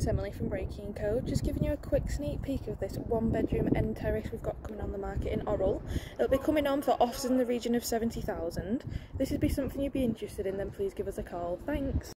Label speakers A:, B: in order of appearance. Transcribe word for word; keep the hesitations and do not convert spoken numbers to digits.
A: it's Emily from Breaking Code, just giving you a quick sneak peek of this one bedroom end terrace we've got coming on the market in Orrell. It'll be coming on for offers in the region of seventy thousand. If this would be something you'd be interested in, then please give us a call. Thanks.